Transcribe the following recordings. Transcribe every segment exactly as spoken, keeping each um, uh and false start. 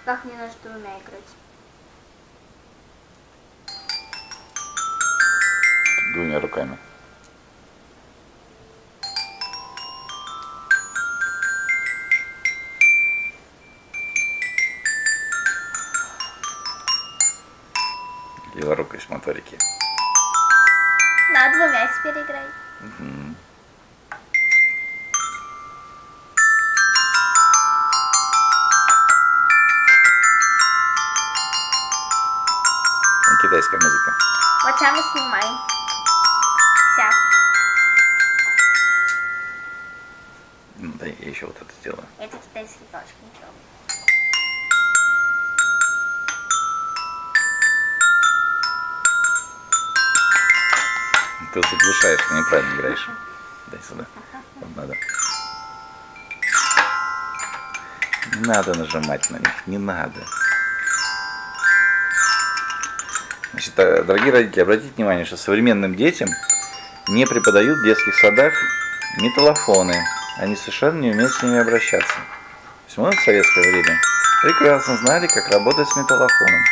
Как мне нужно двумя играть? Двумя руками. Леворукость моторики. На, двумя теперь играй. Угу. Китайская музыка. Вот там и снимай. Вся. Ну, да, я еще вот это сделаю. Это китайский тоже ничего. Ты вот заглушаешь, ты неправильно играешь. Дай сюда. Вот надо. Не надо нажимать на них, не надо. Значит, дорогие родители, обратите внимание, что современным детям не преподают в детских садах металлофоны. Они совершенно не умеют с ними обращаться. То есть мы в советское время прекрасно знали, как работать с металлофоном.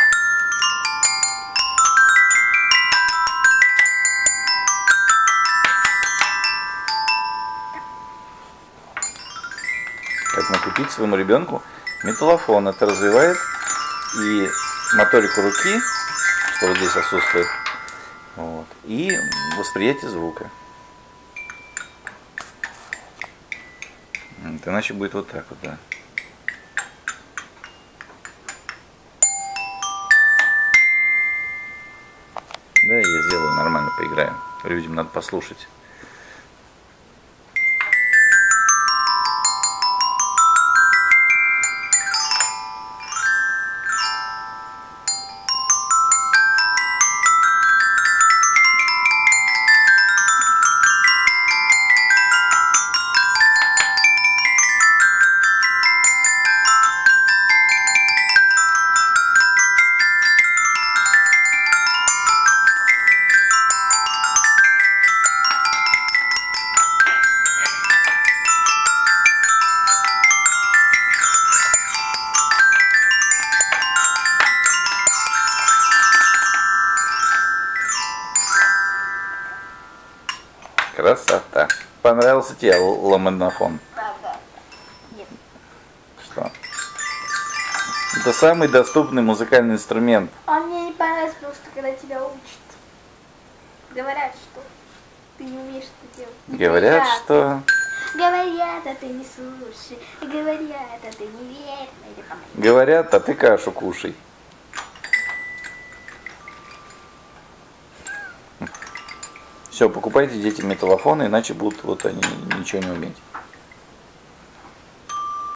Поэтому купить своему ребенку металлофон. Это развивает и моторику руки, что вот здесь отсутствует, вот, и восприятие звука. Вот, иначе будет вот так вот, да. Да, я сделаю, нормально поиграем. Людям надо послушать. Красота. Понравился тебе ламанофон? Да, да. Нет. Что? Это самый доступный музыкальный инструмент. Он мне не понравился, потому что когда тебя учат, говорят, что ты не умеешь это делать. Говорят, Неприятно. что... Говорят, а ты не слушай. Говорят, а ты не верь. Или там... Говорят, а ты кашу кушай. Все, покупайте детям металлофоны, иначе будут вот они ничего не уметь.